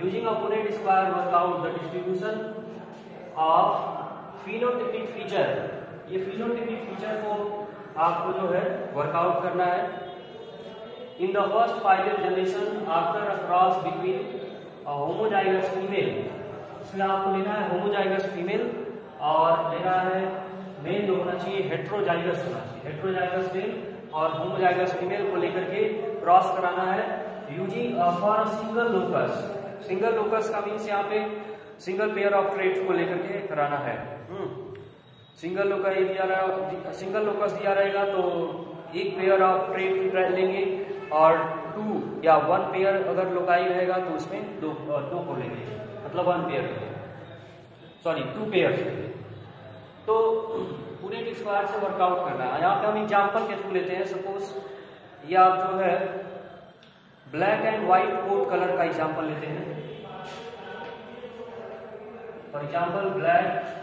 Using opponent square work out the distribution of phenotypic feature. ये phenotypic feature को आपको जो है वर्कआउट करना है। In the first final generation after a cross between homozygous female, इसमें आपको लेना है होमोजाइगस फीमेल और लेना है मेल जो होना चाहिए हेट्रोजाइगस होना चाहिए, हेट्रोजाइगस मेल और होमोजाइगस फीमेल को लेकर के क्रॉस कराना है using for single locus. Single locus का मीन्स यहाँ पे सिंगल पेयर ऑफ ट्रेट्स को लेकर के कराना है। सिंगल लोकस दिया रहेगा, सिंगल लोकस दिया रहेगा तो एक पेयर ऑफ ट्रेट लेंगे और 2 या 1 पेयर अगर लोकाई रहेगा तो उसमें दो को लेंगे, मतलब 1 पेयर सॉरी 2 पेयर। तो पूरे स्क्वायर से वर्कआउट करना है। यहाँ पे हम एग्जाम्पल के थ्रू लेते हैं। सपोज ये आप जो है black and white code colour का एग्जाम्पल लेते हैं। For example black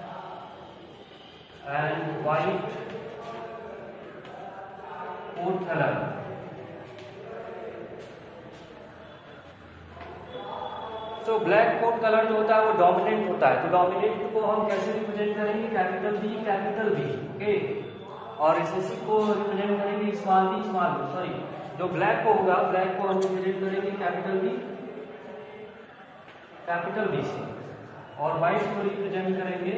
and white code colour. तो ब्लैक कोड कलर जो होता है वो डोमिनेंट होता है, तो डोमिनेंट को हम कैसे रिप्रेजेंट करेंगे? Capital B capital B, okay. और रिसेसिव को रिप्रेजेंट करेंगे small b small b, sorry जो ब्लैक को होगा ब्लैक को हम रिप्रेजेंट करेंगे कैपिटल बी से, और व्हाइट को रिप्रेजेंट करेंगे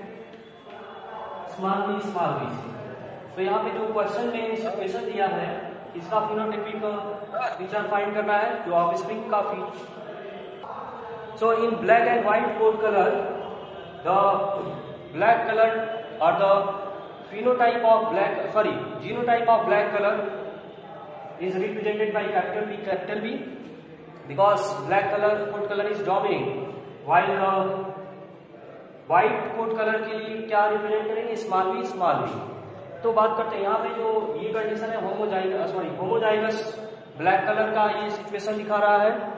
स्मॉल बी से। तो यहाँ पे जो क्वेश्चन में सिचुएशन दिया है इसका फिनोटाइपिक फीचर फाइंड करना है जो ऑफस्प्रिंग का feature. So in black and white coat color, the black color or the phenotype of genotype of black color is represented by capital B because black coat color is dominant, while white coat color के लिए क्या represent करेंगे? Small b. तो बात करते हैं यहाँ पे जो ये कंडीशन है होमोजाइगस ब्लैक कलर का ये सिचुएशन दिखा रहा है,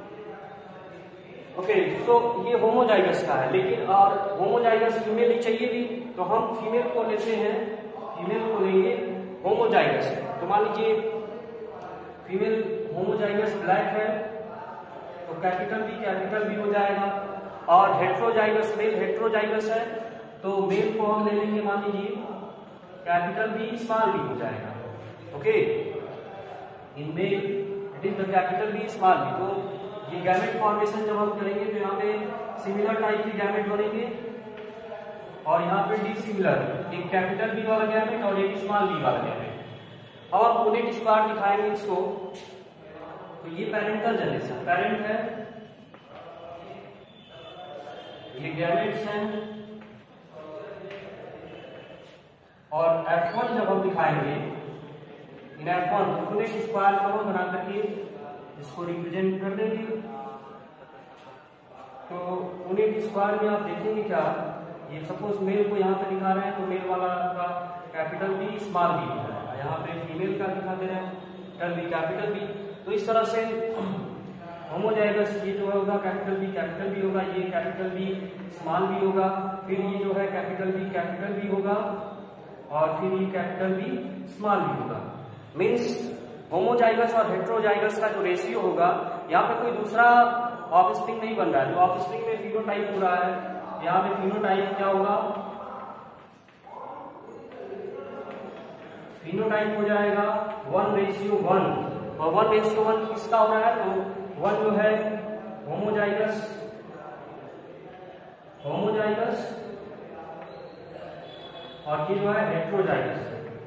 ओके। तो ये होमोजाइगस का है, लेकिन और होमोजाइगस फीमेल ही चाहिए भी, तो हम फीमेल को लेते हैं, फीमेल को लेंगे होमोजाइगस। तो मान लीजिए फीमेल होमोजाइगस ब्लैक है तो कैपिटल बी हो जाएगा, और हेट्रोजाइगस मेल हेट्रोजाइगस है तो मेल को हम ले लेंगे मान लीजिए कैपिटल बी स्मॉल बी हो जाएगा, okay. In male it is the capital B small b. तो ये गैमेट फॉर्मेशन जब हम करेंगे तो यहाँ पे सिमिलर टाइप की गैमेट बनेंगे और यहाँ पे डिसिमिलर, एक कैपिटल बी वाला गैमेट और एक स्मॉल बी वाला गैमेट। अब हम यूनिट स्क्वायर दिखाएंगे इसको। तो ये पेरेंटल जनरेशन, पेरेंट है, ये गैमेट्स हैं, और F1 जब हम दिखाएंगे इन F1 यूनिट स्क्वायर को हम बना करके इसको रिप्रेजेंट कर देंगे। तो यूनिट स्क्वायर में आप देखेंगे क्या, ये सपोज मेल को यहाँ पे दिखा रहे हैं तो मेल वाला आपका कैपिटल बी स्मॉल बी हो जाएगा, यहाँ पे फीमेल का दिखाते हैं कैपिटल बी। तो इस तरह से होमोजाइगस ये जो होगा कैपिटल बी होगा, ये कैपिटल बी स्मॉल बी होगा, फिर ये जो है कैपिटल बी होगा, और फिर ये कैपिटल बी स्मॉल बी होगा। मीन्स होमोजाइगस और हेट्रोजाइगस का जो रेशियो होगा, यहाँ पे कोई दूसरा ऑफस्प्रिंग नहीं बन रहा है, जो ऑफस्प्रिंग में फिनोटाइप हो रहा है, यहाँ पे फिनोटाइप क्या होगा? फिनोटाइप हो जाएगा 1:1, और 1:1 किसका हो रहा है? तो 1 जो है होमोजाइगस और ये जो है हेट्रोजाइगस।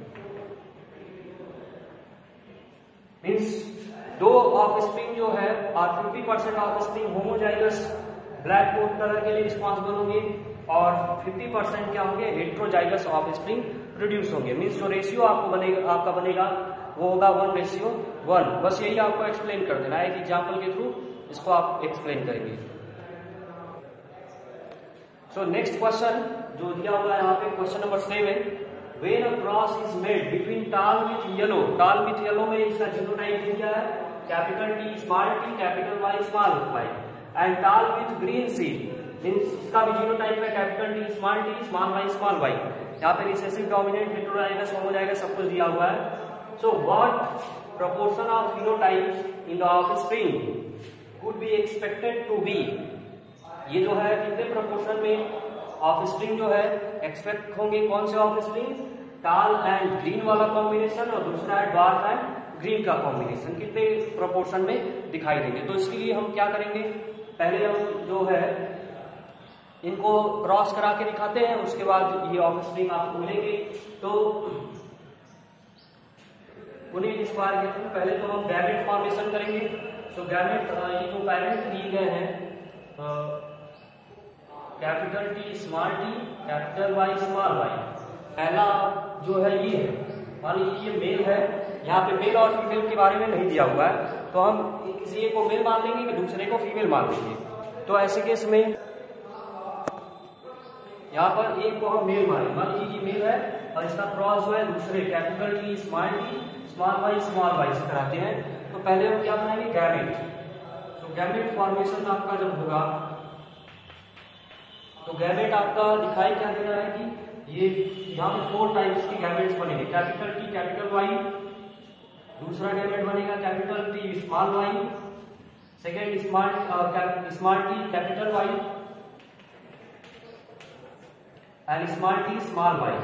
मीन्स दो ऑफस्प्रिंग जो है और 50% offspring homozygous black coat colour के लिए रिस्पॉन्सिबल होंगे और 50% क्या होंगे? हेट्रोजाइगस ऑफस्प्रिंग प्रोड्यूस होंगे। मीन्स जो रेशियो आपका बनेगा वो होगा 1:1। बस यही आपको एक्सप्लेन कर देना है, एक एग्जाम्पल के थ्रू इसको आप एक्सप्लेन करेंगे। सो नेक्स्ट क्वेश्चन जो दिया हुआ है यहाँ पे, question number 7, when a cross is made between tall with yellow में इसका जीनोटाइप दिया है capital T small t capital Y small y, and tall with green seed means इसका भी जीनोटाइप है capital T small y small y। यहाँ पे recessive dominant heterozygous homozygous सब कुछ दिया हुआ है। So what proportion of phenotype in the offspring could be expected to be, ये जो है कितने प्रोपोर्शन में ऑफ स्प्रिंग जो है एक्सपेक्ट होंगे, कौन से offspring, tall and green वाला कॉम्बिनेशन और दूसरा है ड्वार्फ एंड ग्रीन का कॉम्बिनेशन, कितने प्रोपोर्शन में दिखाई देंगे। तो इसके लिए हम क्या करेंगे, पहले हम जो है इनको क्रॉस करा के दिखाते हैं, उसके बाद ये ऑफ स्प्रिंग आपको मिलेंगे। तो उन्हें स्क्वायर कहते हैं। पहले तो हम गैमेट फॉर्मेशन करेंगे। सो गैमेट, ये जो पेरेंट दिए गए हैं capital T small t capital Y small y, पहला जो है ये है, मान लीजिए ये मेल है, यहाँ पे मेल और फीमेल के बारे में नहीं दिया हुआ है, तो हम किसी एक को मेल मान लेंगे कि दूसरे को फीमेल मान लेंगे। तो ऐसे केस में यहाँ पर एक को हम मेल माने, मान लीजिए ये मेल है और इसका क्रॉस जो है दूसरे कैपिटल टी स्मॉल वाई से कराते हैं। तो पहले हम क्या बनाएंगे, गैमेट। तो गैमेट फॉर्मेशन आपका जब होगा तो गैमेट आपका दिखाई क्या दे रहा है कि ये यहाँ पे 4 टाइप्स की गैमेट्स बनेंगे, कैपिटल टी कैपिटल वाई, दूसरा गैमेट बनेगा capital T small y, second small t capital Y and small t small y.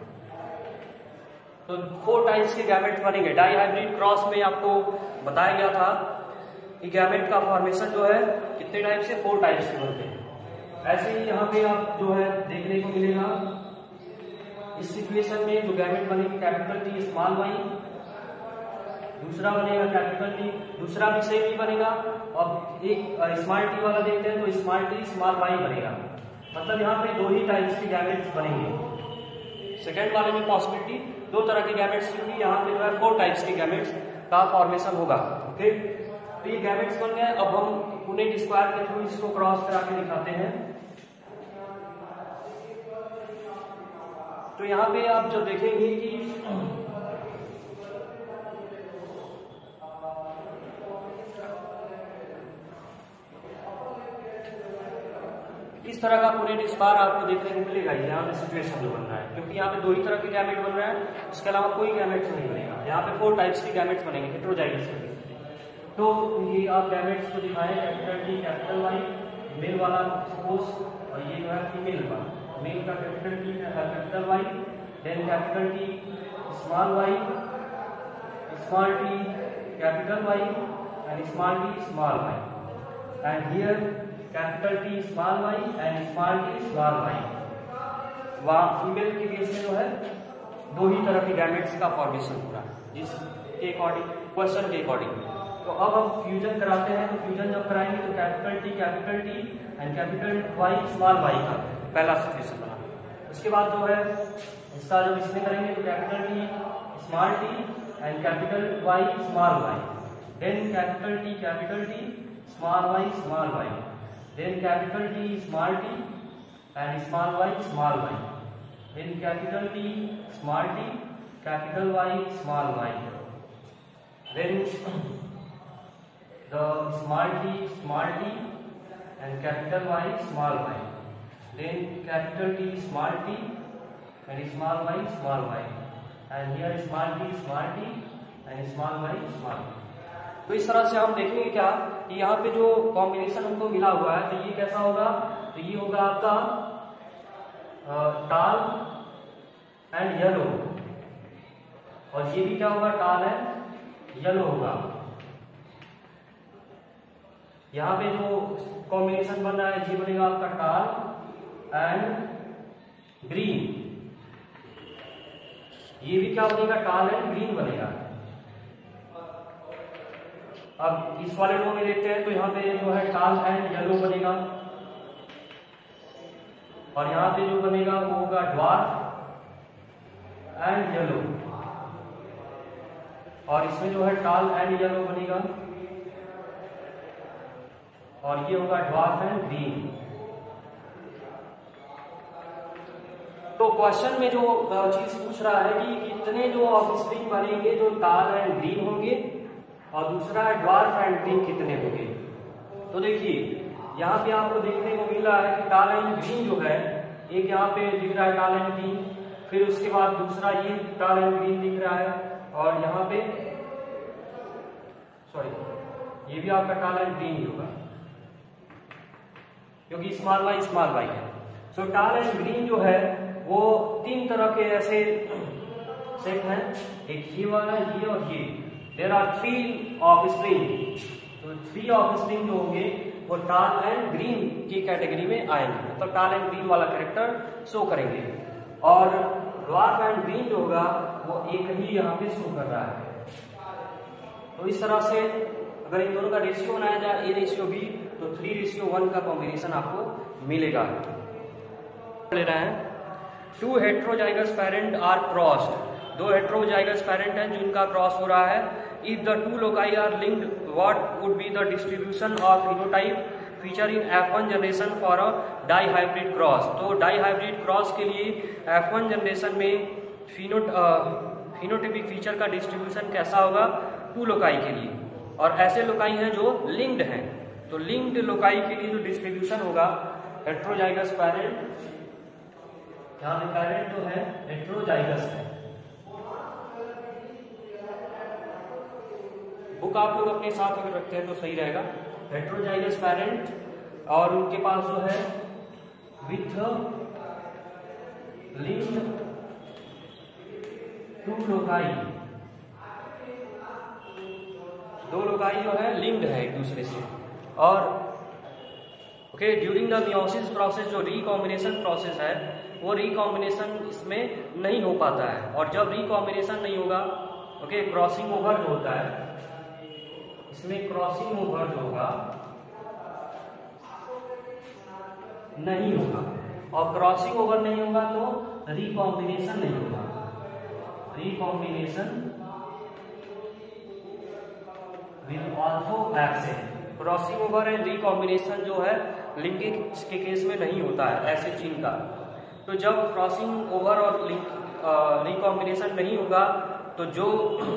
तो 4 टाइप्स के गैमेट्स बनेंगे। डाई हाइब्रिड क्रॉस में आपको बताया गया था कि गैमेट का फॉर्मेशन जो है कितने टाइप से, 4 टाइप्स के बनते हैं। ऐसे ही यहाँ पे आप जो है देखने को मिलेगा इस सिचुएशन में जो गैमेट बनेगी कैपिटल टी स्मॉल वाई, दूसरा बनेगा कैपिटल टी, दूसरा भी सेम ही बनेगा, और एक स्मॉल टी वाला देखते हैं तो स्मॉल टी स्मॉल वाई बनेगा। मतलब यहाँ पे 2 ही टाइप्स के गैमेट्स बनेंगे। सेकेंड वाले में पॉसिबिलिटी 2 तरह के गैमेट्स होंगे, यहाँ पे जो है 4 टाइप्स के गैमेट्स का फॉर्मेशन होगा। ओके, तो ये गैमेट्स बन गए। अब हम पुनेट स्क्वायर के थ्रू इसको क्रॉस करा के दिखाते हैं। तो यहाँ पे आप जब देखेंगे कि इस तरह का पुनेट स्क्वायर आपको देखने को मिलेगा यहाँ पे सिचुएशन जो बन रहा है, क्योंकि यहाँ पे 2 ही तरह के गैमेट बन रहे हैं, इसके अलावा कोई गैमेट्स नहीं बनेगा। यहाँ पे 4 टाइप्स के गैमेट्स बनेंगे हेटेरोजाइगस के। तो ये आप गैमेट्स को दिखाएं, capital T capital Y, male वाला सपोज, और ये जो है फीमेल वाला, मेल का capital T capital Y, then capital T small y, small t capital Y and small t small y, and here capital T small y and small t small y. वहाँ female के case में जो है 2 ही तरह के gametes का formation हो रहा है, जिसके अकॉर्डिंग, क्वेश्चन के अकॉर्डिंग। तो अब हम फ्यूजन कराते हैं। तो फ्यूजन जब कराएंगे तो capital T and capital Y small y का पहला सिचुएशन बना। उसके बाद जो है इसका जब इसमें करेंगे तो capital T small t and capital Y small y, then capital T small y, then capital T small t and small y, then capital T small t capital Y small y, then the small t and capital Y small y, then capital T small t and small y, and here small t and small y small। तो इस तरह से हम देखेंगे क्या कि यहाँ पे जो कॉम्बिनेशन हमको मिला हुआ है, तो ये कैसा होगा, तो ये होगा आपका टाल एंड येलो, और ये भी क्या होगा, टाल एंड येलो होगा। यहाँ पे जो कॉम्बिनेशन बन रहा है ये बनेगा आपका टाल एंड ग्रीन, ये भी क्या बनेगा, टाल एंड ग्रीन बनेगा। अब इस वाले रो में देखते हैं तो यहाँ पे जो है टाल एंड येलो बनेगा, और यहाँ पे जो बनेगा वो होगा ड्वार्फ एंड येलो, और इसमें जो है टाल एंड येलो बनेगा, और ये होगा ड्वार्फ एंड ग्रीन। तो क्वेश्चन में जो चीज पूछ रहा है कि कितने जो ऑफस्प्रिंग बनेंगे जो टाल एंड ग्रीन होंगे, और दूसरा है ड्वार्फ एंड ग्रीन कितने होंगे। तो देखिए यहाँ पे आपको देखने को मिल रहा है कि टाल एंड ग्रीन जो है, एक यहाँ पे दिख रहा है टाल एंड ग्रीन, फिर उसके बाद दूसरा ये टाल एंड ग्रीन दिख रहा है, और यहाँ पे ये भी आपका टाल एंड ग्रीन ही होगा क्योंकि स्मॉल वाई है। सो टाल एंड ग्रीन जो है वो तीन तरह के ऐसे सेट हैं, एक ये वाला, ये और ये। There are 3 offspring. तो 3 ऑफस्प्रिंग जो होंगे वो टाल एंड ग्रीन की कैटेगरी में आएंगे, मतलब टाल एंड ग्रीन वाला कैरेक्टर शो करेंगे। और ड्वार्फ एंड ग्रीन जो होगा वो एक ही यहाँ पे शो कर रहा है। तो इस तरह से अगर इन दोनों का रेशियो बनाया जाए A/B, तो 3:1 का कॉम्बिनेशन आपको मिलेगा। ले रहे हैं 2 heterozygous parent are crossed. 2 heterozygous parent हैं जिनका क्रॉस हो रहा है। If the 2 loci are linked, what would be the distribution of phenotype feature in F1 generation for a dihybrid cross. तो डाइहाइब्रिड क्रॉस के लिए F1 जनरेशन में phenotypic feature का डिस्ट्रीब्यूशन कैसा होगा 2 लोकाई के लिए, और ऐसे लोकाई हैं जो लिंक्ड हैं। तो लिंक्ड लोकाई के लिए जो डिस्ट्रीब्यूशन होगा हेट्रोजाइगस पेरेंट, यहाँ पे पेरेंट जो है हेट्रोजाइगस है। बुक आप लोग अपने साथ अगर रखते हैं तो सही रहेगा। हेट्रोजाइगस पेरेंट और उनके पास जो है विथ लिंक्ड 2 लोकाई, 2 लोकाई जो है लिंक्ड है एक दूसरे से। और okay, during the meiosis process जो रिकॉम्बिनेशन प्रोसेस है वो रिकॉम्बिनेशन इसमें नहीं हो पाता है। और जब रिकॉम्बिनेशन नहीं होगा, ओके, क्रॉसिंग ओवर जो होता है इसमें क्रॉसिंग ओवर जो होगा नहीं होगा, और क्रॉसिंग ओवर नहीं होगा तो रिकॉम्बिनेशन नहीं होगा। Recombination will also absent. Crossing over and recombination जो है लिंकेज के केस में नहीं होता है ऐसे जीन का। तो जब क्रॉसिंग ओवर और रिकॉम्बिनेशन नहीं होगा तो जो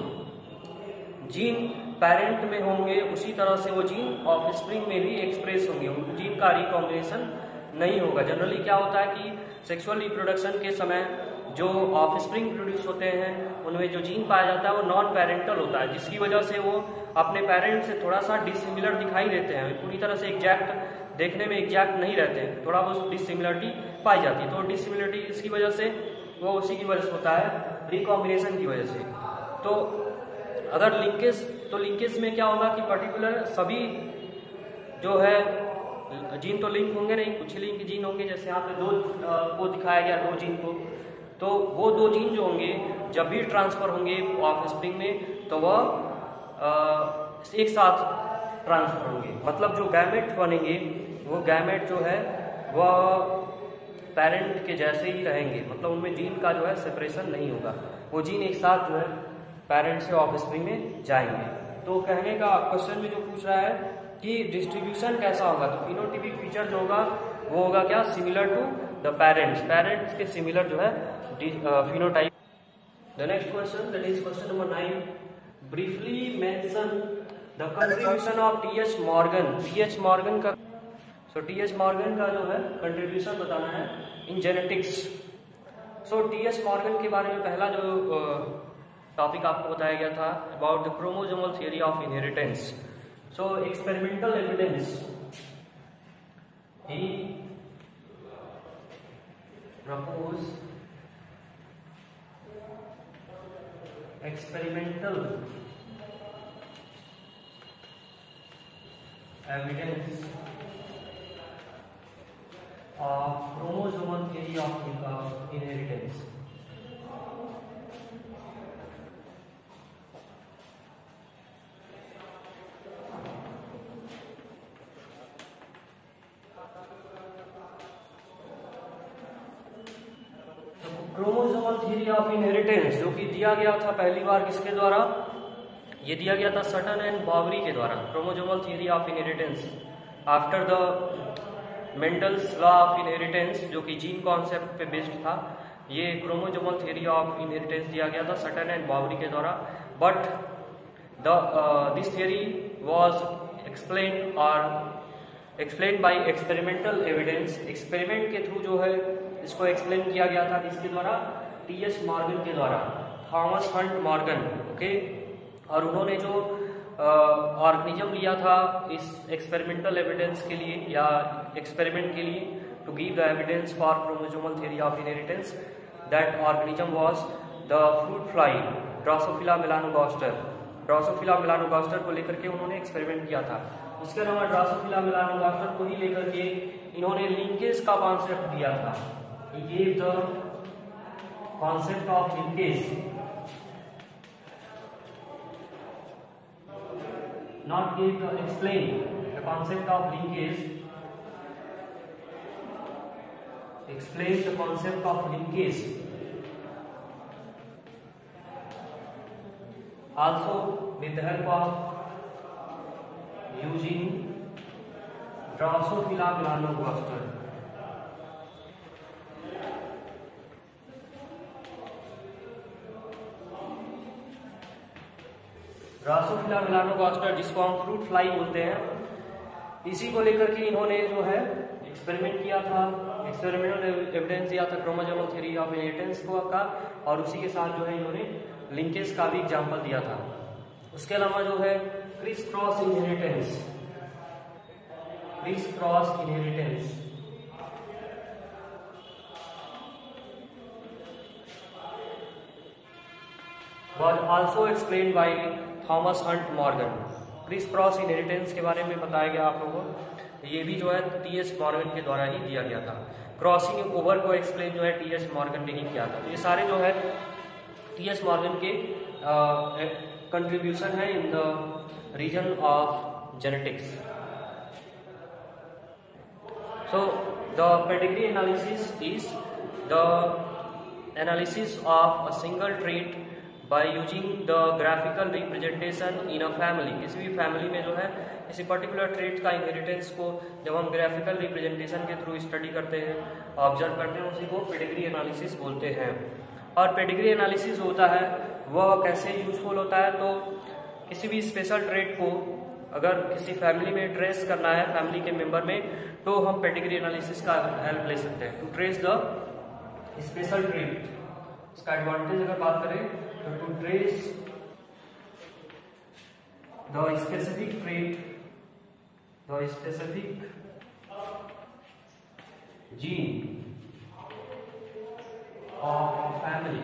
जीन पेरेंट में होंगे उसी तरह से वो जीन ऑफस्प्रिंग में भी एक्सप्रेस होंगे, उन जीन का रिकॉम्बिनेशन नहीं होगा। जनरली क्या होता है कि सेक्सुअल रिप्रोडक्शन के समय जो ऑफस्प्रिंग प्रोड्यूस होते हैं उनमें जो जीन पाया जाता है वो नॉन पेरेंटल होता है, जिसकी वजह से वो अपने पेरेंट से थोड़ा सा डिसिमिलर दिखाई देते हैं, पूरी तरह से एग्जैक्ट देखने में एग्जैक्ट नहीं रहते हैं, थोड़ा बहुत डिसिमिलरिटी पाई जाती है। तो डिसिमिलरिटी इसकी वजह से वो उसी की वजह से होता है, रिकॉम्बिनेशन की वजह से। तो अगर लिंकेज, तो लिंकेज में क्या होगा कि पर्टिकुलर सभी जो है जीन तो लिंक होंगे नहीं, कुछ लिंक जीन होंगे, जैसे यहाँ पे 2 को दिखाया गया 2 जीन को, तो वो 2 जीन जो होंगे जब भी ट्रांसफर होंगे ऑफस्प्रिंग में तो वह एक साथ ट्रांसफर होंगे, मतलब जो गैमेट बनेंगे वो गैमेट जो है वह पेरेंट के जैसे ही रहेंगे, मतलब उनमें जीन का जो है सेपरेशन नहीं होगा, वो जीन एक साथ जो है पेरेंट से ऑफस्प्रिंग में जाएंगे। तो कहने का क्वेश्चन में जो पूछ रहा है कि डिस्ट्रीब्यूशन कैसा होगा, तो फिनोटाइपिक फीचर जो होगा वो होगा क्या, similar to the parents, parents के सिमिलर जो है phenotype. The next question, that is question number 9, briefly mention the contribution of T H. Morgan. T H. Morgan का, सो टी.एच. मॉर्गन का जो है कंट्रीब्यूशन बताना है in genetics. So T H. Morgan के बारे में पहला जो टॉपिक आपको बताया गया था about the chromosomal theory of inheritance. So experimental evidence, he proposed experimental evidence of chromosomal theory of inheritance। Chromosomal theory of inheritance जो कि दिया गया था पहली बार किसके द्वारा, ये दिया गया था सटन एंड बावरी के द्वारा। Chromosomal theory of inheritance after the Mendel's law of inheritance जो कि जीन कॉन्सेप्ट पे बेस्ड था, ये क्रोमोसोमल थ्योरी ऑफ इनहेरिटेंस दिया गया था सटन एंड बावरी के द्वारा। But this theory was explain by experimental evidence. Experiment के थ्रू जो है इसको एक्सप्लेन किया गया था किसके द्वारा, टी.एच. मॉर्गन के द्वारा, थॉमस हंट मॉर्गन। ओके, और उन्होंने जो ऑर्गेनिज्म लिया था इस एक्सपेरिमेंटल एविडेंस के लिए या एक्सपेरिमेंट के लिए, to give the evidence for chromosomal theory of inheritance. That organism was the fruit fly Drosophila melanogaster. Drosophila melanogaster को लेकर के उन्होंने एक्सपेरिमेंट किया था। उसके अलावा ड्रोसोफिला मेलानोगास्टर को ही लेकर के इन्होंने लिंकेज का कॉन्सेप्ट दिया था। He gave the concept of linkage, not gave the explain the concept of linkage, explain the concept of linkage. Also with the help of using Drosophila melanogaster. Drosophila melanogaster जिसको हम fruit fly बोलते हैं, इसी को लेकर के इन्होंने जो है एक्सपेरिमेंट किया था, एक्सपेरिमेंटल एविडेंस दिया था क्रोमोसोमल थ्योरी ऑफ इनहेरिटेंस का, और उसी के साथ जो है इन्होंने लिंकेज का भी एग्जांपल दिया था। उसके अलावा जो है criss cross inheritance, criss cross inheritance was also explained by Thomas Hunt Morgan. Criss cross inheritance के बारे में बताया गया आप लोगों को, ये भी जो है टीएस मॉर्गन के द्वारा ही दिया गया था। क्रॉसिंग ओवर को एक्सप्लेन जो है टीएस मॉर्गन ने ही किया था। तो ये सारे जो है टीएस मॉर्गन के कंट्रीब्यूशन है in the region of genetics. So the pedigree analysis is the analysis of a single trait by using the graphical representation in a family। किसी भी फैमिली में जो है किसी पर्टिकुलर ट्रेट का इनहेरिटेंस को जब हम ग्राफिकल रिप्रेजेंटेशन के थ्रू स्टडी करते हैं, ऑब्जर्व करते हैं, उसी को पेडिग्री एनालिसिस बोलते हैं। और पेडिग्री एनालिसिस होता है वह कैसे यूजफुल होता है, तो किसी भी स्पेशल ट्रेट को अगर किसी फैमिली में ट्रेस करना है फैमिली के मेंबर में, तो हम पेडिग्री एनालिसिस का हेल्प ले सकते हैं to trace the special trait. इसका एडवांटेज अगर बात करें तो to trace the specific trait, the specific gene of family.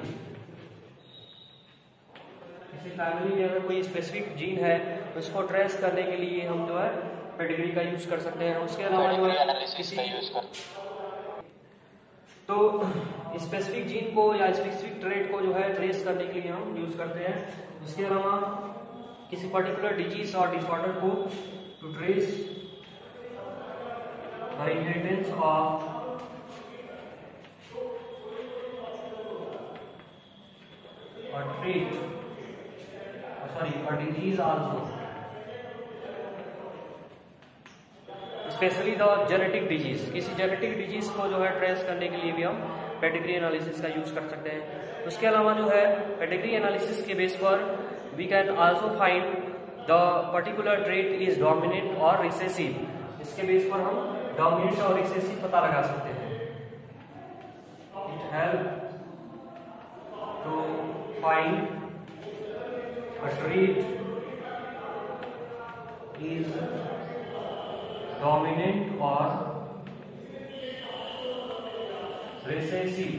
किसी फैमिली में अगर कोई स्पेसिफिक जीन है तो इसको ट्रेस करने के लिए हम जो है पेडिग्री का यूज कर सकते हैं। उसके अलावा जो है किसी तो स्पेसिफिक जीन को या स्पेसिफिक ट्रेट को जो है ट्रेस करने के लिए हम यूज करते हैं। उसके अलावा किसी पर्टिकुलर डिजीज और डिसऑर्डर को to trace the inheritance of a trait, a disease also, specially the genetic disease. किसी जेनेटिक डिजीज को जो है ट्रेस करने के लिए भी हम पेडिग्री एनालिसिस का यूज कर सकते हैं। उसके अलावा जो है पेडिग्री एनालिसिस के बेस पर we can also find the particular trait is dominant और रिसेसिव। इसके बेस पर हम डोमिनेंट और रिसेसिव पता लगा सकते हैं। It help to find a trait is dominant or recessive।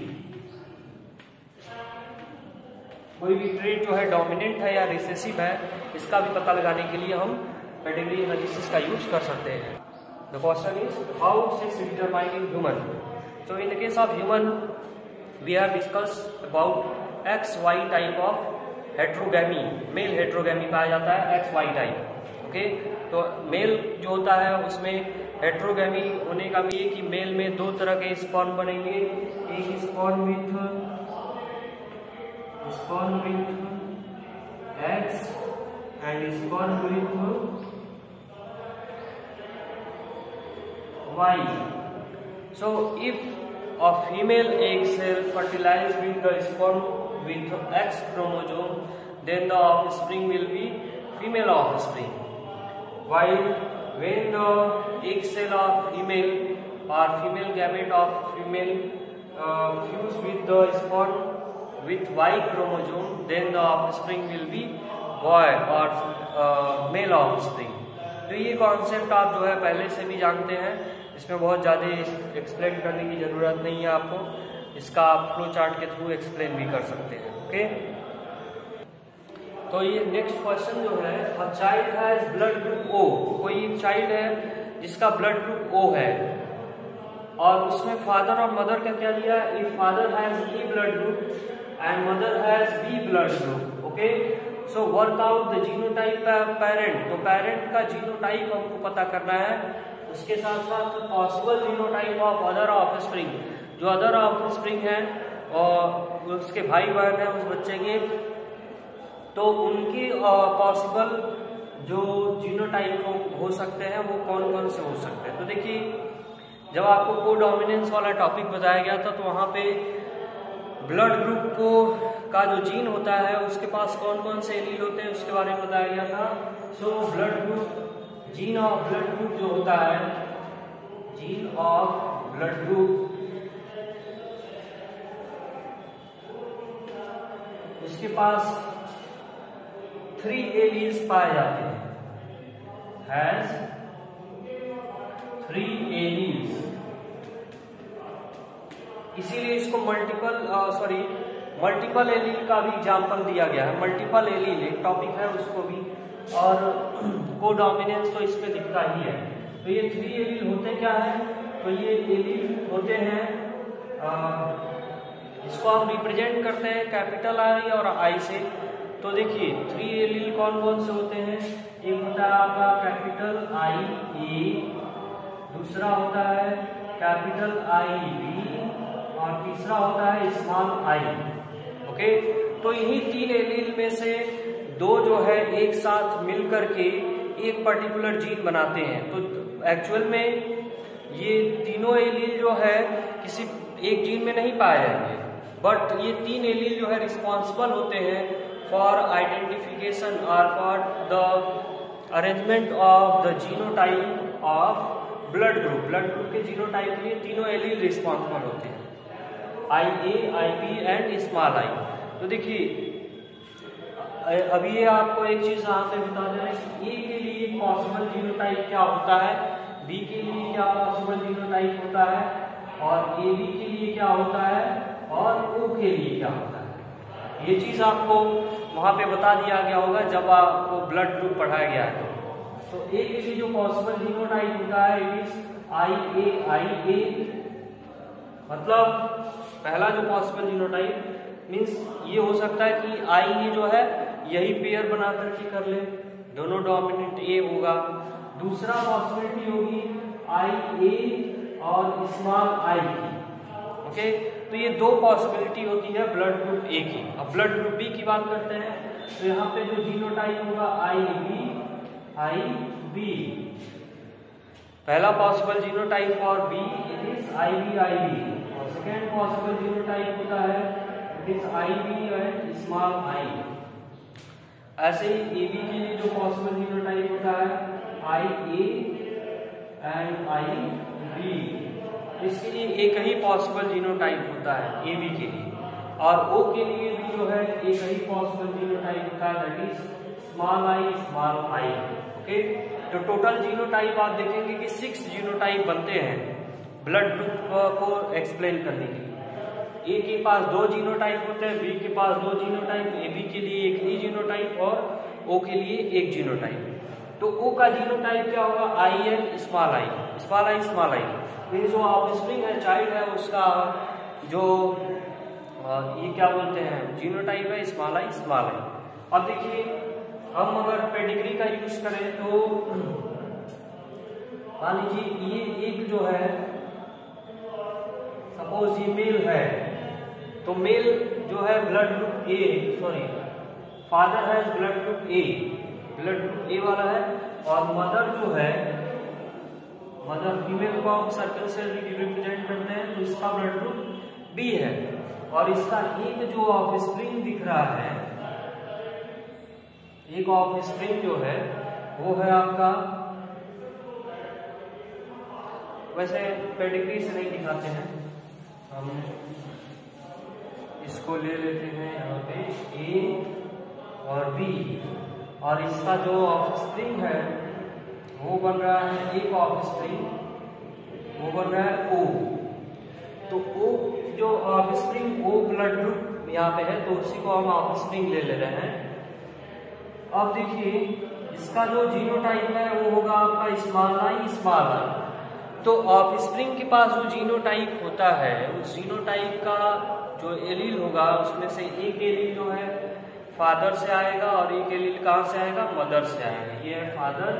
कोई भी ट्रेट जो है डोमिनेंट है या रिसेसिव है, इसका भी पता लगाने के लिए हम पेडिग्री एनालिसिस का यूज कर सकते हैं। The question is how sex determined in human. So in the case of human we have discussed about XY type of heterogamy. Male heterogamy पाया जाता है XY टाइप। ओके, तो मेल जो होता है उसमें हेट्रोगैमी होने का भी है कि मेल में दो तरह के स्पर्म बनेंगे, एक sperm with X and sperm with Y। So if a female egg cell fertilized with the sperm with X chromosome, then the offspring will be female offspring. While when the egg cell of female or female gamete of female fuse with the sperm with Y chromosome, then the offspring will be boy और male offspring. तो ये concept आप जो है पहले से भी जानते हैं, इसमें बहुत ज़्यादा एक्सप्लेन करने की ज़रूरत नहीं है आपको, इसका आप फ्लो चार्ट के थ्रू एक्सप्लेन भी कर सकते हैं। ओके, तो ये नेक्स्ट क्वेश्चन जो है, a child has blood group O. कोई एक चाइल्ड है जिसका ब्लड ग्रुप ओ है और उसमें फादर और मदर का क्या दिया है, if father has A blood group and mother has B blood group. Okay, so work out the genotype parent. तो पेरेंट का जीनोटाइप हमको पता करना है, उसके साथ साथ possible genotype of other offspring, जो अदर ऑफस्प्रिंग है और उसके भाई बहन है उस बच्चे के, तो उनकी पॉसिबल जो जीनोटाइप हो सकते हैं वो कौन कौन से हो सकते हैं। तो देखिए, जब आपको कोडोमिनेंस वाला टॉपिक बताया गया था तो वहाँ पे ब्लड ग्रुप को का जो जीन होता है उसके पास कौन कौन से एलील होते हैं उसके बारे में बताया गया था। So blood group, gene of blood group जो होता है, जीन ऑफ ब्लड ग्रुप, उसके पास 3 एलील्स पाए जाते हैं, हैज 3 एलील्स। इसीलिए इसको मल्टीपल एलील का भी एग्जाम्पल दिया गया है। मल्टीपल एलील एक टॉपिक है उसको भी, और कोडोमिनेंस तो इसमें दिखता ही है। तो ये 3 एलील होते क्या है, तो ये एलील होते हैं, इसको हम रिप्रेजेंट करते हैं कैपिटल आई और आई से। तो देखिए 3 एलील कौन कौन से होते हैं, एक होता है आपका कैपिटल आई ए, दूसरा होता है कैपिटल आई बी और तीसरा होता है स्मॉल आई। ओके, तो यही 3 एलील में से 2 जो है एक साथ मिल करके एक पर्टिकुलर जीन बनाते हैं। तो एक्चुअल में ये तीनों एलील जो है किसी एक जीन में नहीं पाए जाएंगे, बट ये 3 एलील जो है रिस्पॉन्सिबल होते हैं फॉर आइडेंटिफिकेशन और for the arrangement of the genotype of blood group. Blood group के जीनोटाइप के लिए तीनों एलील रिस्पॉन्सिबल होते हैं, I A, I B and small I. तो देखिए अभी ये आपको एक चीज यहाँ पे बता दे रहे हैं कि ए के लिए पॉसिबल जीनोटाइप क्या होता है, बी के लिए क्या पॉसिबल जीनोटाइप होता है, और ए बी के लिए क्या होता है, और ओ के लिए क्या होता है। ये चीज आपको वहां पे बता दिया गया होगा जब आपको ब्लड ग्रुप पढ़ाया गया है। तो ए के लिए जो पॉसिबल जीनोटाइप होता है इट इज आई ए, मतलब पहला जो पॉसिबल जीनोटाइप मीन्स ये हो सकता है कि आई ए जो है यही पेयर बना करके कर ले, दोनों डोमिनेंट ए होगा। दूसरा पॉसिबिलिटी होगी आई ए और स्मॉल आई की। ओके, तो ये 2 पॉसिबिलिटी होती है ब्लड ग्रुप ए की। अब ब्लड ग्रुप बी की बात करते हैं, तो यहाँ पे जो जीनोटाइप होगा आई बी, पहला possible genotype for B it is I B, और सेकेंड पॉसिबल जीनोटाइप होता है it is I B and small I. ऐसे ही ए बी के लिए जो पॉसिबल जीनोटाइप होता है आई ए एंड आई बी, इसके लिए एक ही पॉसिबल जीनोटाइप होता है ए बी के लिए, और ओ के लिए भी जो है एक ही पॉसिबल जीनोटाइप होता है that is small I. Okay, तो टोटल जीनोटाइप आप देखेंगे कि 6 जीनोटाइप बनते हैं ब्लड ग्रुप को एक्सप्लेन करने के लिए। ए के पास 2 जीनोटाइप होते हैं, बी के पास 2 जीनोटाइप, ए बी के लिए एक ही जीनोटाइप और ओ के लिए एक जीनोटाइप। तो ओ का जीनोटाइप क्या होगा, I and small I. Means जो ऑफस्प्रिंग है, चाइल्ड है, उसका जो ये क्या बोलते हैं जीनोटाइप है स्मॉल आई। अब देखिए हम अगर पेडिग्री का यूज करें तो मान लीजिए ये एक जो है, सपोज ये मेल है, तो मेल जो है ब्लड ग्रुप ए, फादर है ब्लड ग्रुप ए वाला है, और मदर जो है, मदर फीमेल को हम सर्कल से रिप्रेजेंट करते हैं, तो इसका ब्लड ग्रुप बी है, और इसका एक जो ऑफस्प्रिंग दिख रहा है, एक ऑफस्प्रिंग जो है वो है आपका, वैसे पेडिग्री से नहीं दिखाते हैं, हम इसको ले लेते हैं यहाँ पे ए और बी, और इसका जो ऑफस्प्रिंग है वो बन रहा है, एक ऑफस्प्रिंग वो बन रहा है O। तो O जो ऑफस्प्रिंग O ब्लड ग्रुप यहाँ पे है, तो उसी को हम ऑफस्प्रिंग ले रहे हैं। अब देखिए इसका जो जीनोटाइप है वो होगा आपका स्मॉल आई। तो ऑफस्प्रिंग के पास जो जीनोटाइप होता है उस जीनोटाइप का जो एलील होगा उसमें से एक एलील जो है फादर से आएगा और एक एलील कहाँ से आएगा, मदर से आएगा। ये है फादर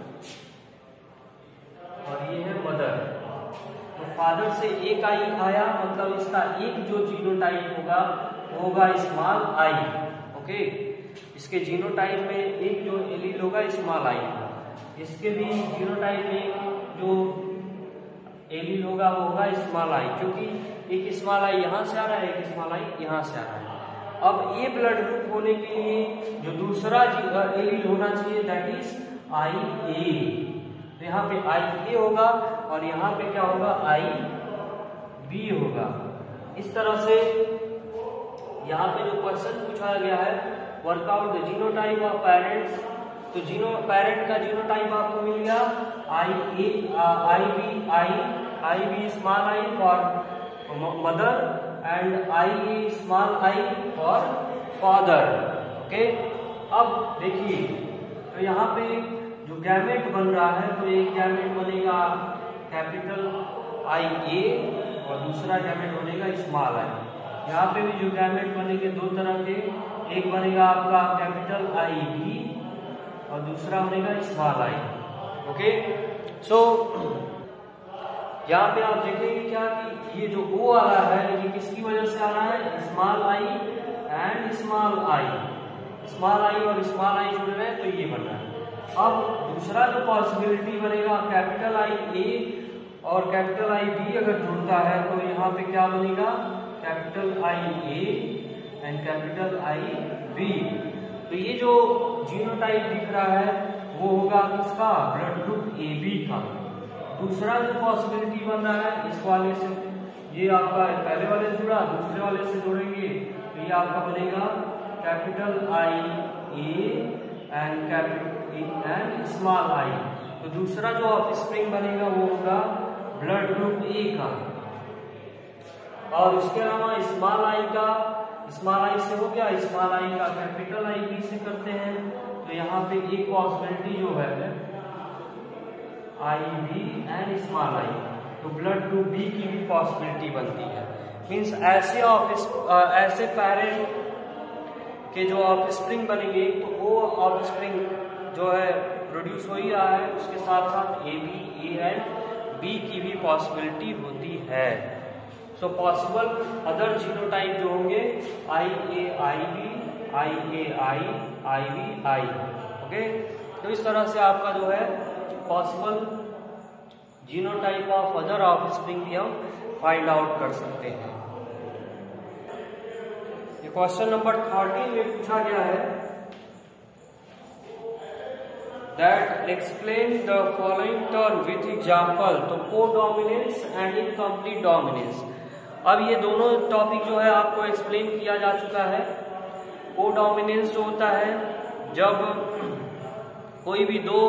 और ये है मदर। तो फादर से एक आई आया, मतलब इसका एक जो जीनोटाइप होगा वो होगा स्मॉल आई। ओके, इसके जीनोटाइप में एक जो एलील होगा स्मॉल आई होगा। इसके भी जीनोटाइप में जो एलील होगा वो होगा स्मॉल आई, क्योंकि एक स्मॉल आई यहाँ से आ रहा है, एक स्मॉल आई यहाँ से आ रहा है। अब ए ब्लड ग्रुप होने के लिए जो दूसरा एलील होना चाहिए दैट इज आई ए। तो यहाँ पे आई ए होगा और यहाँ पे क्या होगा, आई बी होगा। इस तरह से यहाँ पे जो क्वेश्चन पूछा गया है, work out the genotype of parents. तो पेरेंट का जीनोटाइप आपको मिल गया I B small I for mother and I A small I for father. Okay, अब देखिए तो यहाँ पे जो गैमेट बन रहा है, तो एक गैमेट बनेगा कैपिटल आई ए और दूसरा गैमेट बनेगा स्मॉल आई। यहाँ पे भी जो गैमेट बनेंगे दो तरह के, एक बनेगा आपका कैपिटल आई बी और दूसरा बनेगा स्मॉल आई। ओके, सो यहाँ पे आप देखेंगे क्या कि ये जो O आ रहा है ये किसकी वजह से आ रहा है, small I and small I. Small I और स्मॉल आई जुड़ रहे हैं तो ये बन रहा है। अब दूसरा जो पॉसिबिलिटी बनेगा, कैपिटल आई ए और कैपिटल आई बी अगर जुड़ता है तो यहाँ पे क्या बनेगा, capital I A and capital I B. तो ये जो जीनोटाइप दिख रहा है वो होगा किसका, ब्लड ग्रुप ए बी का। दूसरा जो पॉसिबिलिटी बन रहा है इस वाले से, ये आपका पहले वाले से जुड़ा, दूसरे वाले से जोड़ेंगे तो ये आपका बनेगा capital I A and small I. तो दूसरा जो ऑफस्प्रिंग बनेगा वो होगा ब्लड ग्रुप ए का। और इसके अलावा स्मॉल आई का, स्मॉल आई से हो गया, स्मॉल आई का कैपिटल आई बी से करते हैं तो यहाँ पे एक पॉसिबिलिटी जो है I B and small I, तो ब्लड ग्रुप बी की भी पॉसिबिलिटी बनती है। मींस ऐसे पेरेंट के जो ऑफस्प्रिंग बनेंगे तो वो ऑफस्प्रिंग जो है प्रोड्यूस हो ही रहा है, उसके साथ साथ A B A and B की भी पॉसिबिलिटी होती है। सो पॉसिबल अदर जीनोटाइप जो होंगे I A I B, I A I B I. Okay, तो इस तरह से आपका जो है possible genotype of other offspring भी हम फाइंड आउट कर सकते हैं। ये क्वेश्चन नंबर 13 में पूछा गया है that explain the following term with example. तो कोडोमिनेंस एंड इनकम्प्लीट डोमिनेंस। अब ये दोनों टॉपिक जो है आपको एक्सप्लेन किया जा चुका है। कोडोमिनेंस जो होता है जब कोई भी दो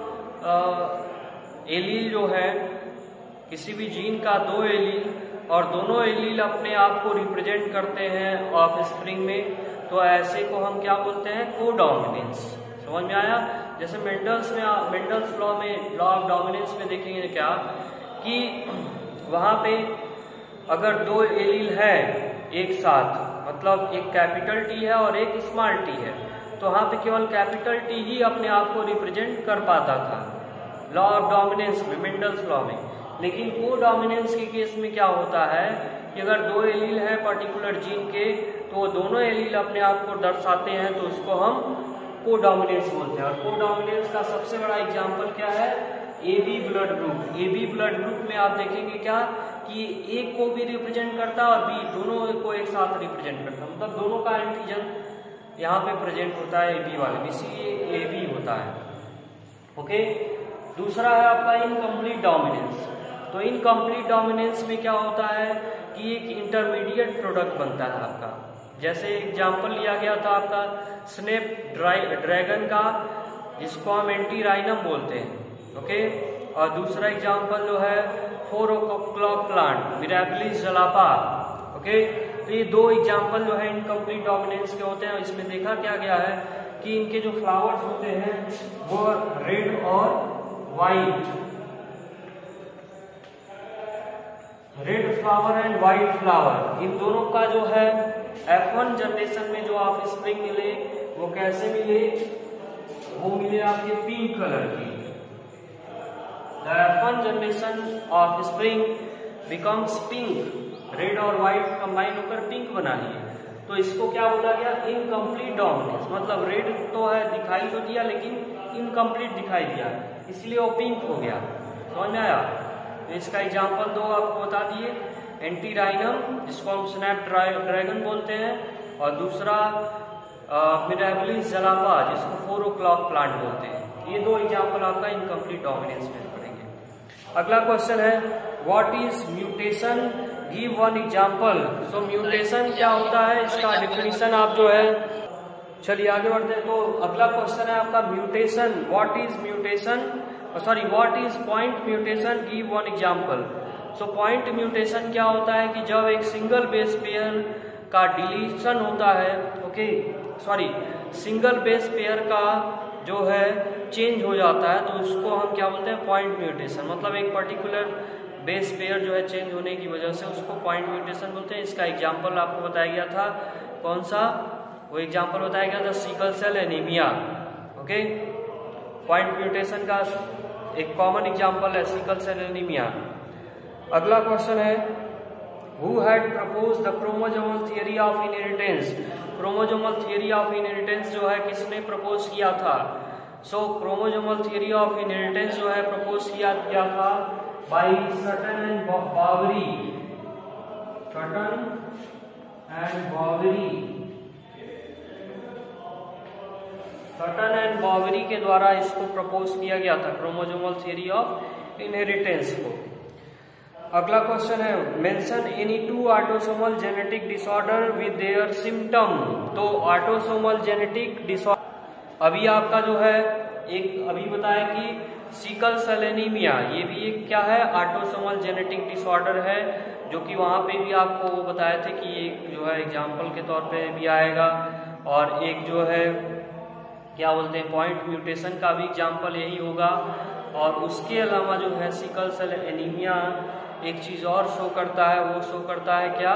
एलील जो है, किसी भी जीन का दो एलील और दोनों एलील अपने आप को रिप्रेजेंट करते हैं ऑफस्प्रिंग में, तो ऐसे को हम क्या बोलते हैं, कोडोमिनेंस। समझ में आया? जैसे मेंडल्स लॉ में, लॉ ऑफ डोमिनेंस में देखेंगे क्या कि वहां पे अगर दो एलील है एक साथ, मतलब एक कैपिटल टी है और एक स्मॉल टी है, तो वहां पे केवल कैपिटल टी ही अपने आप को रिप्रेजेंट कर पाता था लॉ ऑफ डोमिनेंस में, मेंडल्स लॉ में। लेकिन कोडोमिनेंस के केस में क्या होता है कि अगर दो एलील है पर्टिकुलर जीन के, तो दोनों एलील अपने आप को दर्शाते हैं, तो उसको हम कोडोमिनेंस बोलते हैं। और कोडोमिनेंस का सबसे बड़ा एग्जाम्पल क्या है, A B blood group. A B blood group में आप देखेंगे क्या कि एक को भी रिप्रेजेंट करता है और बी, दोनों को एक साथ रिप्रेजेंट करता है, मतलब दोनों का एंटीजन यहाँ पे प्रेजेंट होता है ए बी वाले में, इसीलिए ए बी होता है। ओके, दूसरा है आपका इनकम्प्लीट डोमिनेंस। तो इनकम्प्लीट डोमिनेंस में क्या होता है कि एक इंटरमीडिएट प्रोडक्ट बनता है आपका, जैसे एग्जाम्पल लिया गया था आपका स्नेप ड्रैगन का, जिसको हम एंटीराइनम बोलते हैं। ओके, और दूसरा एग्जाम्पल जो है 4 o'clock प्लांट मिराबिलिस जलापा। ओके, तो ये दो एग्जाम्पल जो है इनकम्प्लीट डोमिनेंस के होते हैं। इसमें देखा क्या गया है कि इनके जो फ्लावर्स होते हैं वो रेड और white, red flower and white flower, इन दोनों का जो है F1 जनरेशन में जो आप स्प्रिंग मिले वो कैसे मिले, वो मिले आपके पिंक कलर की। The F1 generation offspring becomes pink, red और व्हाइट कंबाइन होकर पिंक बना लिए। तो इसको क्या बोला गया, इनकम्प्लीट डोमिनेंस। मतलब रेड तो है, दिखाई तो दिया लेकिन इनकम्प्लीट दिखाई दिया, इसलिए वो पिंक हो गया। समझ में आया? तो इसका एग्जाम्पल दो आपको बता दिए, एंटीराइनम जिसको हम स्नैप ड्रैगन बोलते हैं, और दूसरा मिराबिलिस जलापा जिसको 4 o'clock प्लांट बोलते हैं। ये दो एग्जाम्पल आपका इनकम्प्लीट डोमिनेंस में पढ़ेंगे। अगला क्वेश्चन है what is mutation, give one example. So mutation क्या होता है, इसका डिफिनीशन आप जो है, चलिए आगे बढ़ते हैं। तो अगला क्वेश्चन है आपका mutation, what is mutation, sorry what is point mutation, give one example. So point mutation क्या होता है कि जब एक सिंगल बेस पेयर का डिलीशन होता है, okay sorry single base pair का जो है चेंज हो जाता है, तो उसको हम क्या बोलते हैं, पॉइंट म्यूटेशन। मतलब एक पर्टिकुलर बेस पेयर जो है चेंज होने की वजह से उसको पॉइंट म्यूटेशन बोलते हैं। इसका एग्जाम्पल आपको बताया गया था, कौन सा, वो एग्जाम्पल बताया गया था sickle cell anaemia. Okay, point mutation का एक कॉमन एग्जाम्पल है सिकल सेल एनीमिया। अगला क्वेश्चन है who had propose the chromosomal theory of inheritance. Chromosomal theory of inheritance जो है किसने प्रपोज किया था। सो क्रोमोसोमल थियरी ऑफ इनहेरिटेंस जो है प्रपोज किया गया था by Sutton and Boveri, Sutton and Boveri, Sutton and Boveri के द्वारा इसको प्रपोज किया गया था, क्रोमोसोमल थियरी ऑफ इनहेरिटेंस को। अगला क्वेश्चन है mention any 2 autosomal genetic disorder with their symptom. तो ऑटोसोमल जेनेटिक डिसऑर्डर अभी आपका जो है एक अभी बताया कि सिकल सेल एनीमिया, ये भी एक क्या है, ऑटोसोमल जेनेटिक डिसऑर्डर है, जो कि वहां पे भी आपको बताए थे कि एक जो है एग्जाम्पल के तौर पे भी आएगा। और एक जो है क्या बोलते हैं, पॉइंट म्यूटेशन का भी एग्जाम्पल यही होगा। और उसके अलावा जो है सिकल सेल एनीमिया एक चीज और शो करता है, वो शो करता है क्या,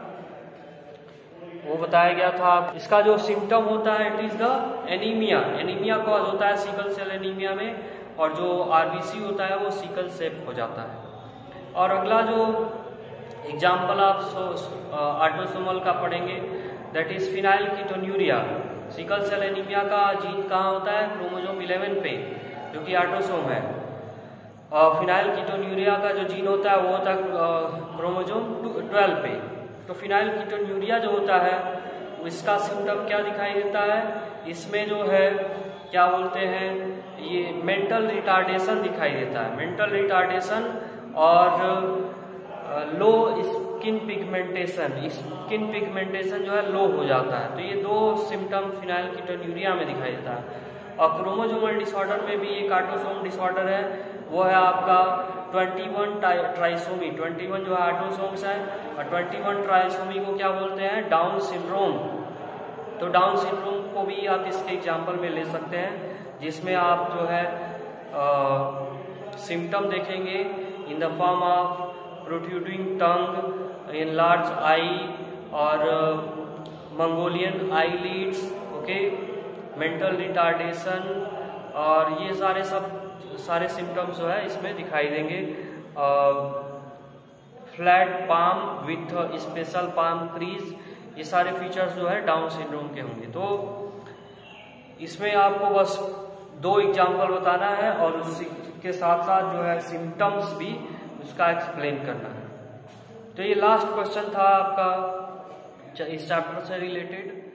वो बताया गया था। इसका जो सिम्टम होता है it is the anaemia, anaemia cause होता है सिकल सेल एनीमिया में, और जो आरबीसी होता है वो सिकल सेप हो जाता है। और अगला जो एग्जाम्पल आप ऑटोसोमल का पढ़ेंगे that is phenylketonuria. Sickle cell anaemia का जीन कहाँ होता है, क्रोमोसोम 11 पे, जो कि ऑटोसोम है। फिनाइलकीटोन्यूरिया का जो जीन होता है वो होता है क्रोमोसोम 12 पे। तो फिनाइलकीटोन्यूरिया जो होता है इसका सिम्टम क्या दिखाई देता है, इसमें जो है क्या बोलते हैं, ये मेंटल रिटार्डेशन दिखाई देता है, मेंटल रिटार्डेशन और low skin pigmentation, skin pigmentation जो है लो हो जाता है। तो ये दो सिम्टम फिनाइलकीटोन्यूरिया में दिखाई देता है। और क्रोमोसोमल डिसऑर्डर में भी एक ऑटोसोम डिसऑर्डर है, वो है आपका 21 ट्राइसोमी। 21 जो है ऑटोसोम्स है, और 21 ट्राइसोमी को क्या बोलते हैं, डाउन सिंड्रोम। तो डाउन सिंड्रोम को भी आप इसके एग्जाम्पल में ले सकते हैं, जिसमें आप जो है सिम्टम देखेंगे in the form of protruding tongue, enlarge eye, और Mongolian eye lids, okay, mental retardation, और ये सारे सिम्टम्स जो है इसमें दिखाई देंगे। Flat palm with special palm crease, ये सारे फीचर्स जो है डाउन सिंड्रोम के होंगे। तो इसमें आपको बस 2 एग्जाम्पल बताना है, और उसके साथ साथ जो है सिम्टम्स भी उसका एक्सप्लेन करना है। तो ये लास्ट क्वेश्चन था आपका इस चैप्टर से रिलेटेड।